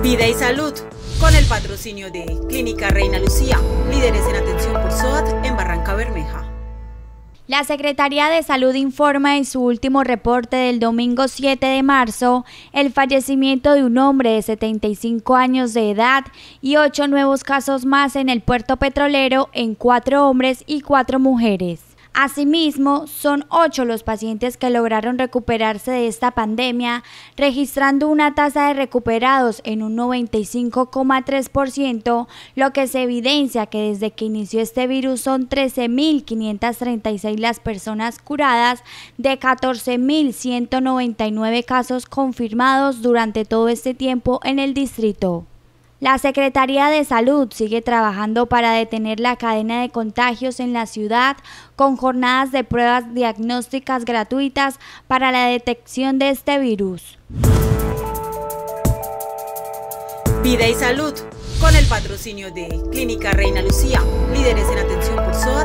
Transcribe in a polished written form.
Vida y salud, con el patrocinio de Clínica Reina Lucía, líderes en atención por SOAT en Barrancabermeja. La Secretaría de Salud informa en su último reporte del domingo 7 de marzo el fallecimiento de un hombre de 75 años de edad y 8 nuevos casos más en el puerto petrolero en 4 hombres y 4 mujeres. Asimismo, son 8 los pacientes que lograron recuperarse de esta pandemia, registrando una tasa de recuperados en un 95,3%, lo que se evidencia que desde que inició este virus son 13.536 las personas curadas de 14.199 casos confirmados durante todo este tiempo en el distrito. La Secretaría de Salud sigue trabajando para detener la cadena de contagios en la ciudad con jornadas de pruebas diagnósticas gratuitas para la detección de este virus. Vida y salud, con el patrocinio de Clínica Reina Lucía, líderes en atención por SOAT